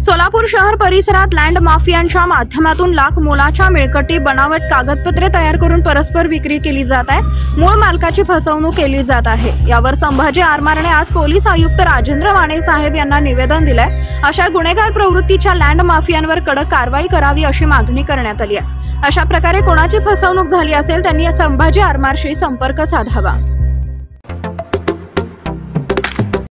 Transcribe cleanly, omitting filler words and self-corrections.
सोलापूर शहर परिसरात लँड माफियांच्या माध्यमातून लाख मोलाच्या मिळकती बनावट कागदपत्रे तयार करून परस्पर विक्री केली जात आहे। मूळ मालकाची फसवणूक केली जात आहे। यावर संभाजी आरमारने आज पोलीस आयुक्त राजेंद्र वाणे साहेब यांना निवेदन दिलंय। अशा गुन्हेगार प्रवृत्तीच्या लँड माफियांवर कडक कारवाई करावी अशी मागणी करण्यात आली आहे। अशा प्रकारे कोणाची फसवणूक झाली असेल त्यांनी संभाजी आरमारशी संपर्क साधावा।